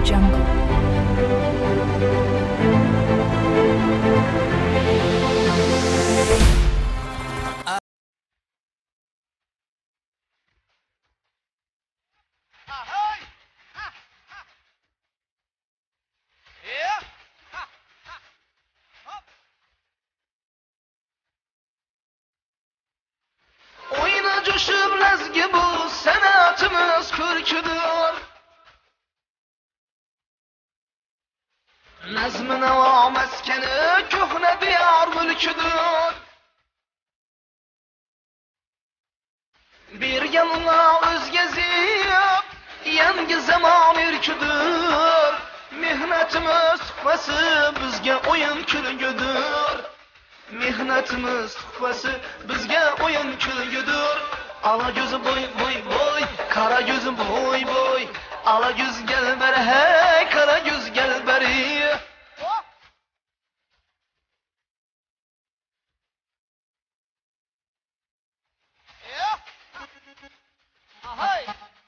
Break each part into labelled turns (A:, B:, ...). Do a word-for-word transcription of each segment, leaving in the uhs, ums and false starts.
A: Jungle.
B: Oyna coşup lezgi bu sanatımız kürküdür. Nazmı nava meskeni köhne diyar mülküdür. Bir yanına özgezip yangi zaman ürküdür. Mihnetimiz tuhfası bizge oyun külgüdür. Mihnetimiz tuhfası bizge oyun külgüdür. Ala gözü boy boy boy, kara gözü boy boy. Ala göz gel beri hey, kara göz gel beri. Ahay.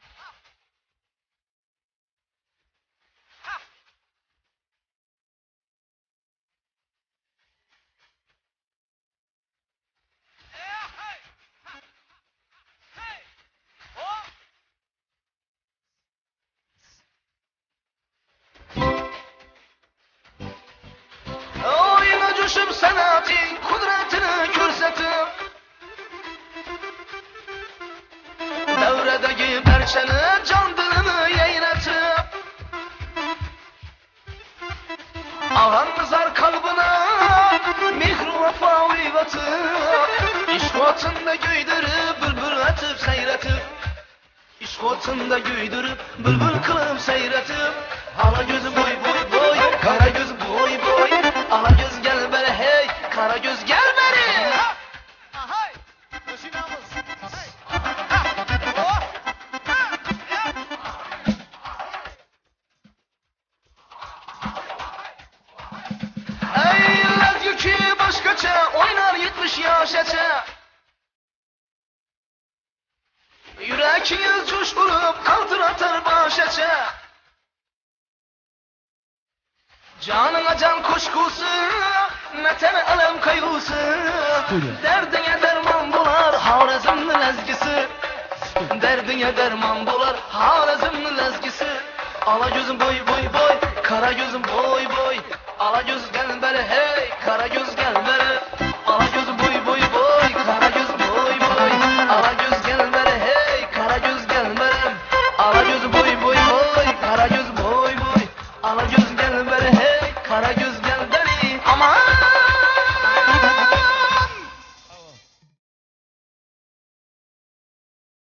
B: Oyuna coşup sanatın kudretini körsetip devredeki perçeni can dilini yeğretip ağanızar kalbine mihru vefa uyvatip İşkotunda güydürüp bülbül etip seyretip İşkotunda güydürüp bülbül kılıp seyretip ala gözü boy boy boy, kara gözü boy boy. Ala göz gel beri hey, kara göz gel beri. Ey lezgi ki başkaça oynar yetmiş yaşaça. Yüreğiniz coşkurup kaldır atar başaça. Canına can koşkusu, netene alem kaygısı. Derdine derman bular, Harazımlı lezgisi. Derdine derman bular, Harazımlı lezgisi. Ala gözüm boy boy boy, kara gözüm boy boy. Ala göz gel beri hey, kara göz gel